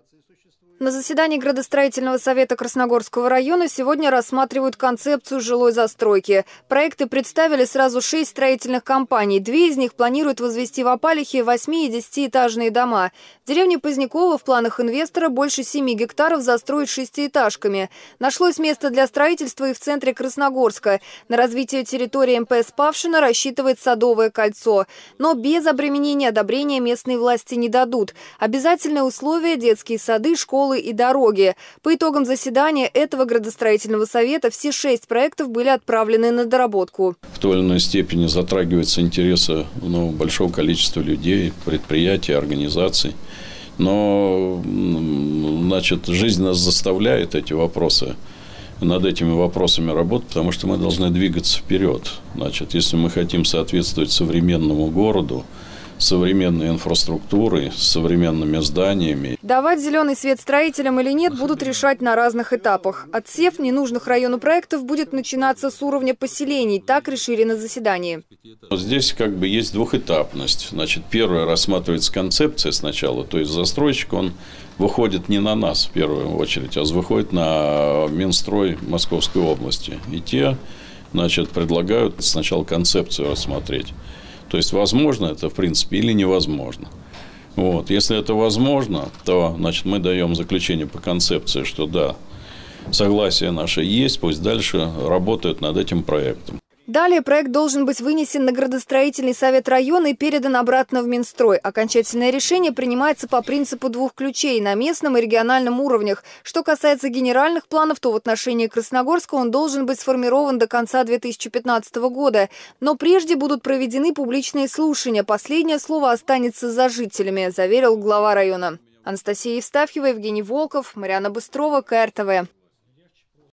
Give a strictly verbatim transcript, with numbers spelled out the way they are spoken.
На заседании градостроительного совета Красногорского района сегодня рассматривают концепцию жилой застройки. Проекты представили сразу шесть строительных компаний. Две из них планируют возвести в Опалихе восьми- и десятиэтажные дома. В деревне Позднякова в планах инвестора больше семи гектаров застроить шестиэтажками. Нашлось место для строительства и в центре Красногорска. На развитие территории эм пэ эс Павшино рассчитывает Садовое кольцо. Но без обременения одобрения местные власти не дадут. Обязательное условие – детские сады, школы и дороги. По итогам заседания этого градостроительного совета все шесть проектов были отправлены на доработку. В той или иной степени затрагиваются интересы ну, большого количества людей, предприятий, организаций. Но значит, жизнь нас заставляет эти вопросы, над этими вопросами работать, потому что мы должны двигаться вперед. Значит, если мы хотим соответствовать современному городу, современной инфраструктурой, с современными зданиями. Давать зеленый свет строителям или нет будут решать на разных этапах. Отсев ненужных району проектов будет начинаться с уровня поселений. Так решили на заседании. Здесь как бы есть двухэтапность. Значит, первое рассматривается концепция сначала. То есть застройщик, он выходит не на нас в первую очередь, а выходит на Минстрой Московской области. И те, значит, предлагают сначала концепцию рассмотреть. То есть, возможно это, в принципе, или невозможно. Вот. Если это возможно, то значит, мы даем заключение по концепции, что да, согласие наше есть, пусть дальше работают над этим проектом. Далее проект должен быть вынесен на градостроительный совет района и передан обратно в Минстрой. Окончательное решение принимается по принципу двух ключей на местном и региональном уровнях. Что касается генеральных планов, то в отношении Красногорска он должен быть сформирован до конца две тысячи пятнадцатого года. Но прежде будут проведены публичные слушания. Последнее слово останется за жителями, заверил глава района. Анастасия Евстафьева, Евгений Волков, Марьяна Быстрова, ка эр тэ вэ.